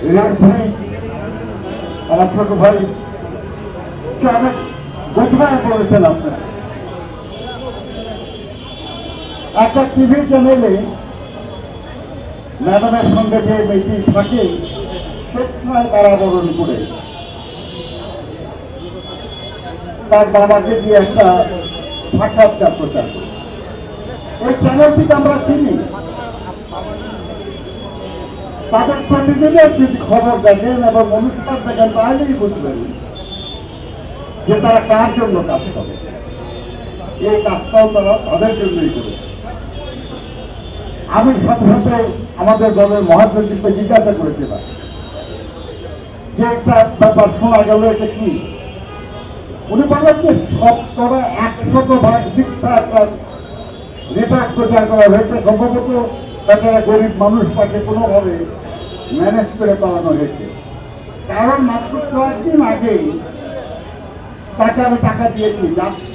ভাই আমার ছোট ভাই অনেক গোছগায় করেছেন আপনার একটা টিভি চ্যানেলে ম্যাডামের সঙ্গে যে মেয়েটি থাকে স্বেচ্ছায় কারাবরণ করে তার বাবাকে দিয়ে একটা সাক্ষাৎকার প্রচার করে। এই চ্যানেলটিকে আমরা চিনি, তাদের প্রতিদিনের যদি খবর দেখেন এবং অনুষ্ঠান দেখেন তাহলেই বুঝবেন যে তারা কার জন্য কাজ করে। এই কাজটাও তারা তাদের জন্যই করে। আমি সাথে সাথে আমাদের দলের মহাসচিবকে জিজ্ঞাসা করেছিলাম যে একটা ব্যাপার শোনা গেল, এটা কি? উনি বলেন যে 100% শিক্ষা একটা রিটার্ন প্রচার করা হয়েছে, সম্ভবত তাছাড়া গরিব মানুষ তাকে কোনোভাবে ম্যানেজ করে পালানো হয়েছে। কারণ মাত্র কয়েকদিন আগেই তাকে আমি টাকা দিয়েছি